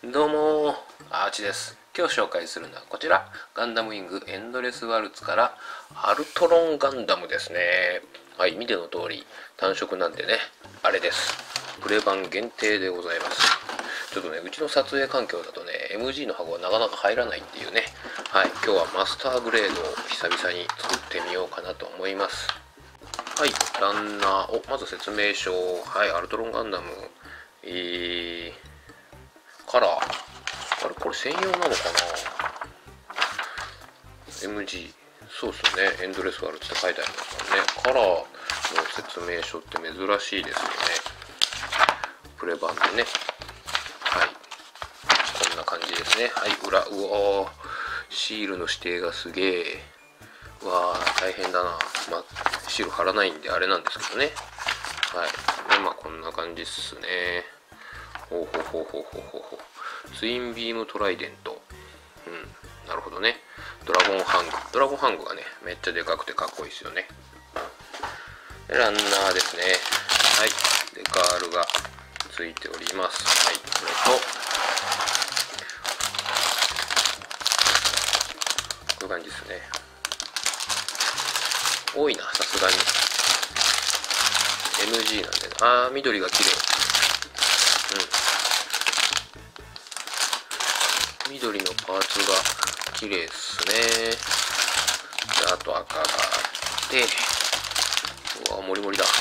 どうもアーチです。今日紹介するのはこちら、ガンダムウィングエンドレスワルツからアルトロンガンダムですね。はい、見ての通り単色なんでね、あれです。プレ版限定でございます。ちょっとね、うちの撮影環境だとね MG の箱がなかなか入らないっていうね。はい、今日はマスターグレードを久々に作ってみようかなと思います。はい、ランナー、まず説明書。はい、アルトロンガンダム、カラー、あれこれ専用なのかな。 MG、 そうっすね、エンドレスワルツって書いてありますからね。カラーの説明書って珍しいですよね、プレ版でね。はい、こんな感じですね。はい、裏、うわー、シールの指定がすげえ。うわー、大変だな。シール貼らないんであれなんですけどね。はい、でこんな感じっすね。ほうほうほうほうほうほうほう。ツインビームトライデント。なるほどね。ドラゴンハングがね、めっちゃでかくてかっこいいですよね。ランナーですね。はい、デカールがついております。はい、これとこういう感じですね。多いな、さすがに MG なんで。緑が綺麗。緑のパーツが綺麗ですね。であと赤があって、うわモリモリだ。はい、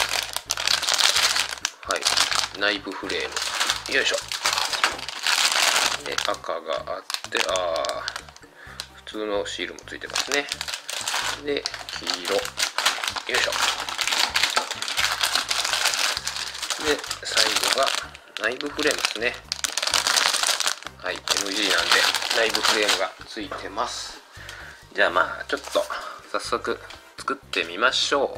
内部フレーム、よいしょ。で赤があって、普通のシールもついてますね。で黄色、よいしょ。で最後が内部フレームですね。はい、MG なんで内部フレームがついてます。じゃあちょっと早速作ってみましょう。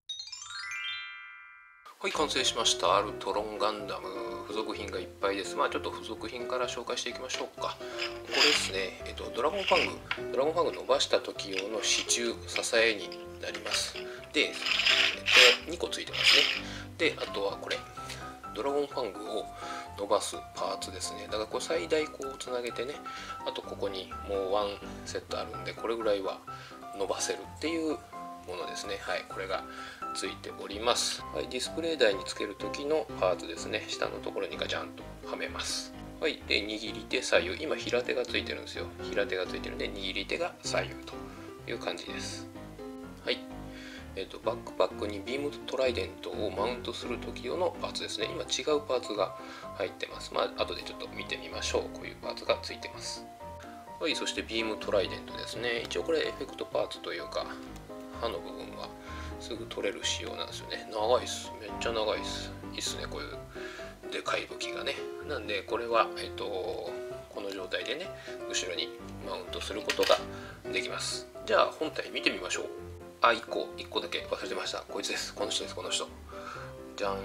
はい、完成しました。アルトロンガンダム、付属品がいっぱいです。ちょっと付属品から紹介していきましょうか。これですね、ドラゴンファング伸ばした時用の支柱、支えになります。で、2個ついてますね。であとはこれドラゴンファングを伸ばすパーツですね。だからこれ最大こうつなげてね、あとここにもうワンセットあるんで、これぐらいは伸ばせるっていうものですね。はい、これがついております。はい、ディスプレイ台につける時のパーツですね。下のところにガチャンとはめます。はい、で握り手左右、今平手がついてるんですよ。平手がついてるんで握り手が左右という感じです。はい、バックパックにビームトライデントをマウントする時用のパーツですね。今違うパーツが入ってます。後でちょっと見てみましょう。こういうパーツがついてます。はい、そしてビームトライデントですね。一応これエフェクトパーツというか、刃の部分はすぐ取れる仕様なんですよね。長いっす。めっちゃ長いっす。いいっすね、こういうでかい武器がね。なんでこれはこの状態でね、後ろにマウントすることができます。じゃあ本体見てみましょう。1個だけ忘れてました。こいつです。この人です。この人。じゃん。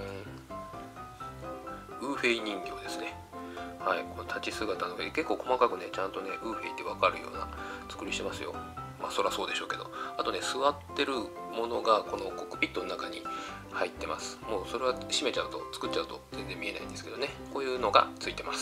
ウーフェイ人形ですね。はい、この立ち姿の上結構細かくね、ちゃんとね、ウーフェイって分かるような作りしてますよ。そりゃそうでしょうけど。あとね、座ってるものがこのコックピットの中に入ってます。もうそれは閉めちゃうと、作っちゃうと全然見えないんですけどね。こういうのがついてます。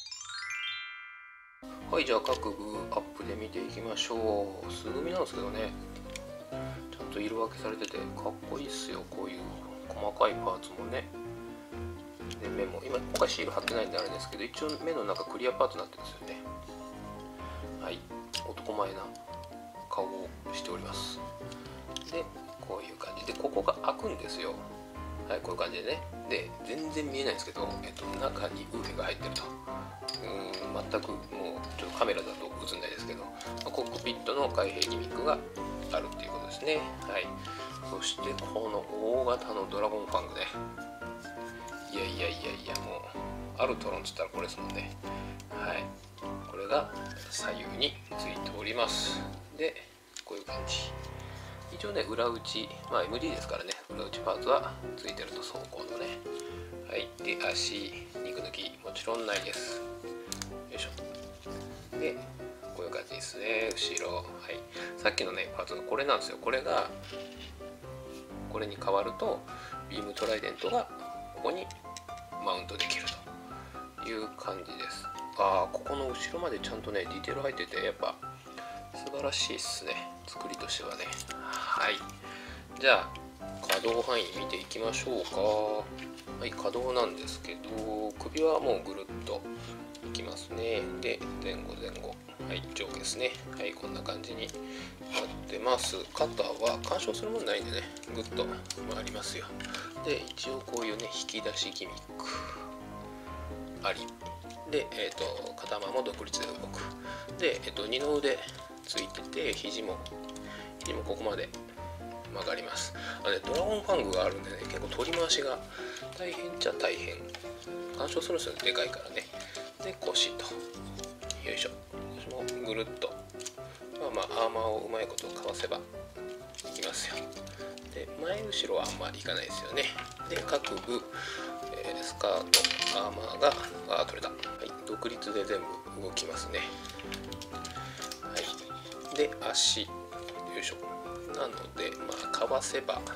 はい、じゃあ各部アップで見ていきましょう。素組みなんですけどね、ちゃんと色分けされててかっこいいっすよ。こういう細かいパーツもね。で目も今回シール貼ってないんであれですけど、一応目の中クリアパーツになってるんですよね。はい、男前な顔をしております。でこういう感じでここが開くんですよ。はい、こういう感じでね。で全然見えないんですけど、中にウーフェが入ってると。全くもうちょっとカメラだと映んないですけど、コックピットの開閉ギミックがあるっていうことですね。はい、そしてこの大型のドラゴンファングね。いやもうアルトロンっつったらこれですもんね。はい、これが左右についております。でこういう感じ。一応ね、裏打ち、MD ですからね、裏打ちパーツはついてると、走行のね。はい、で足肉抜きもちろんないです。よいしょ。でこういう感じですね。後ろ、はい、さっきのねパーツがこれなんですよ。これがこれに変わるとビームトライデントがここにマウントできるという感じです。 ここの後ろまでちゃんとねディテール入ってて、やっぱ素晴らしいっすね、作りとしてはね。はい、じゃあ可動範囲見ていきましょうか。はい、可動なんですけど、首はもうぐるっといきますね。で前後、はい、上下ですね。はい、こんな感じになってます。肩は干渉するもんないんでね、ぐっと回りますよ。で一応こういうね引き出しギミックありで、肩間も独立で動く。で、二の腕ついてて、肘もここまで曲がります。ドラゴンファングがあるんでね、結構取り回しが大変っちゃ大変。干渉するんですよね、でかいからね。で腰とよいしょ、私もぐるっとアーマーをうまいことかわせばいきますよ。で前後ろはあんまいかないですよね。で各部、スカートアーマーが取れた。はい、独立で全部動きますね。はい、で足よいしょ、なのでかわせば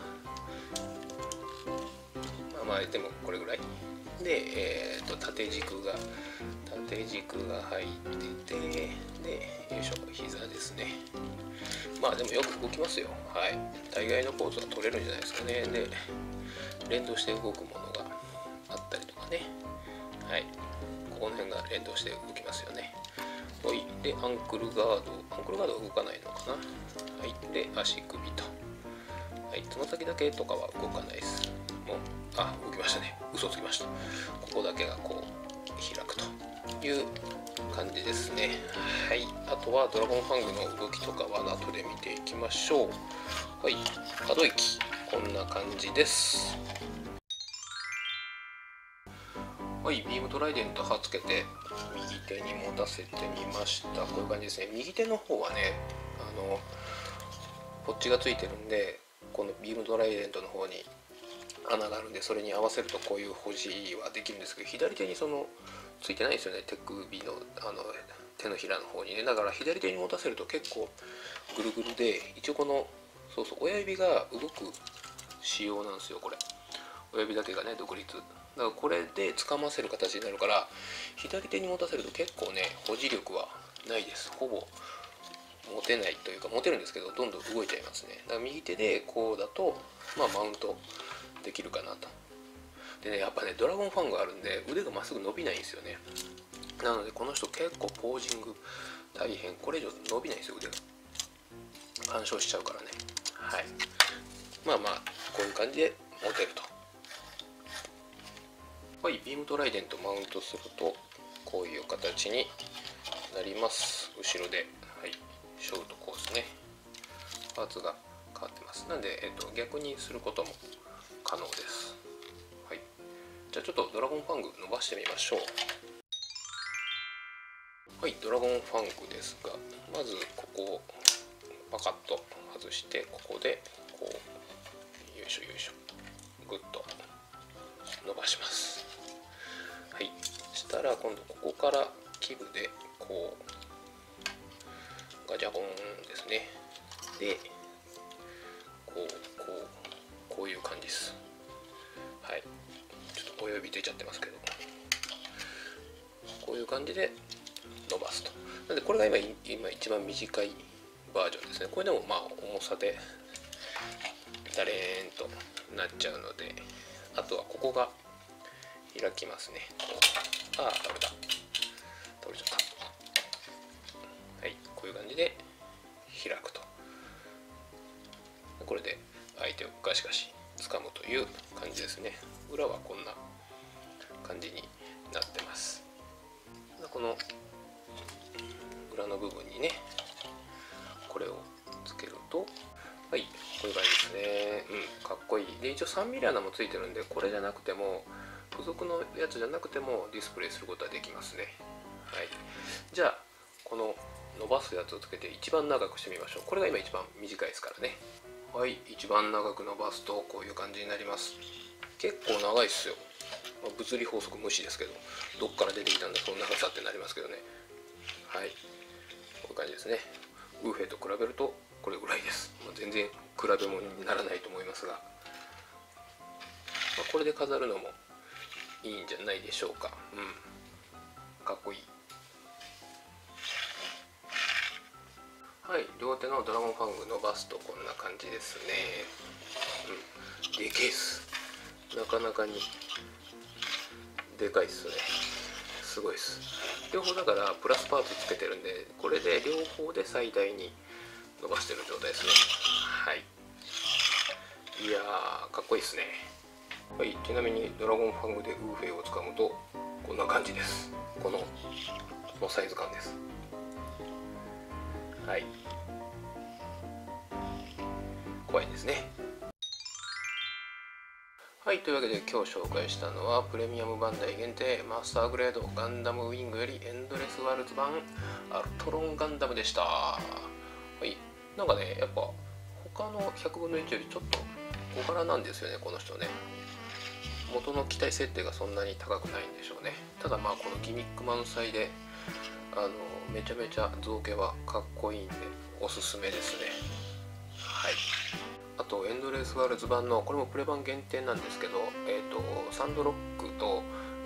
でもこれぐらいで、縦軸が入ってて、でよいしょ、膝ですね。でもよく動きますよ。はい、大概のポーズは取れるんじゃないですかね。で連動して動くものがあったりとかね。はい、ここの辺が連動して動きますよね。はい、でアンクルガードは動かないのかな。はい、で足首と、はい、つま先だけとかは動かないです。もう動きましたね。嘘つきました。ここだけがこう開くという感じですね。はい、あとはドラゴンファングの動きとかは後で見ていきましょう。はい、可動域こんな感じです。はい、ビームトライデントはつけて右手に持たせてみました。こういう感じですね。右手の方はね、ポッチがついてるんで、このビームトライデントの方に穴があるんで、それに合わせるとこういう保持はできるんですけど、左手についてないんですよね、手首の手のひらの方にね。だから左手に持たせると結構ぐるぐるで、一応この親指が動く仕様なんですよ、これ。親指だけがね独立だからこれで掴ませる形になるから、左手に持たせると結構ね保持力はないです。ほぼ持てないというか、持てるんですけどどんどん動いちゃいますね。だから右手でこうだとマウントできるかなと。でね、やっぱねドラゴンファンがあるんで腕がまっすぐ伸びないんですよね。なのでこの人結構ポージング大変。これ以上伸びないんですよ、腕が。干渉しちゃうからね。はい、こういう感じで持てると。はい、ビームトライデントマウントするとこういう形になります。後ろで、はい、ショートコースね、パーツが変わってます。なんで、逆にすることも可能です。はい、じゃあちょっとドラゴンファング伸ばしてみましょう。はい、ドラゴンファングですが、まずここをパカッと外して、ここでこうよいしょグッと伸ばします。はい、したら今度ここから基部でこうガチャボンですね。でこういう感じです。はい、ちょっと親指出ちゃってますけど、こういう感じで伸ばすと。なんでこれが今一番短いバージョンですね。これでも重さでダレーンとなっちゃうので、あとはここが開きますね。取れちゃった。はい、こういう感じで開くと。これで相手をガシガシ掴むという感じですね。裏はこんな感じになってます。この裏の部分にねこれをつけると、はい、こういう感じですね。かっこいい。で一応3ミリ穴もついてるんで、これじゃなくても付属のやつじゃなくてもディスプレイすることはできますね。はい、じゃあこの伸ばすやつをつけて一番長くしてみましょう。これが今一番短いですからね。はい、一番長く伸ばすとこういう感じになります。結構長いっすよ。物理法則無視ですけど、どっから出てきたんだその長さってなりますけどね。はい、こういう感じですね。ウーフェと比べるとこれぐらいです。全然比べ物にならないと思いますが、これで飾るのもいいんじゃないでしょうか。かっこいい。 はい、両手のドラゴンファング伸ばすとこんな感じですね。でけえっす。なかなかにでかいっすね。すごいっす。両方だからプラスパーツつけてるんで、これで両方で最大に伸ばしてる状態ですね。はい。いやー、かっこいいっすね。はい、ちなみにドラゴンファングでウーフェイをつかむとこんな感じです。このサイズ感です。はい、怖いですね。はい、というわけで今日紹介したのはプレミアムバンダイ限定マスターグレードガンダムウィングよりエンドレスワールズ版アルトロンガンダムでした。はい、なんかね、やっぱ他の100分の1よりちょっと小柄なんですよね、この人ね。元の機体設定がそんなに高くないんでしょうね。ただまあこのギミック満載でめちゃめちゃ造形はかっこいいんでおすすめですね。はい。あとエンドレスワールズ版のこれもプレ版限定なんですけど、サンドロックと、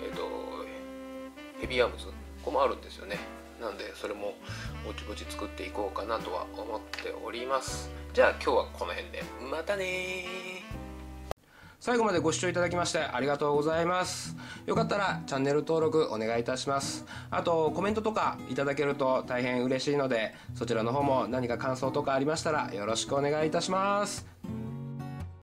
ヘビーアームズここもあるんですよね。なんでそれもぼちぼち作っていこうかなとは思っております。じゃあ今日はこの辺でまたね。最後までご視聴いただきましてありがとうございます。よかったらチャンネル登録お願いいたします。あとコメントとかいただけると大変嬉しいので、そちらの方も何か感想とかありましたらよろしくお願いいたします。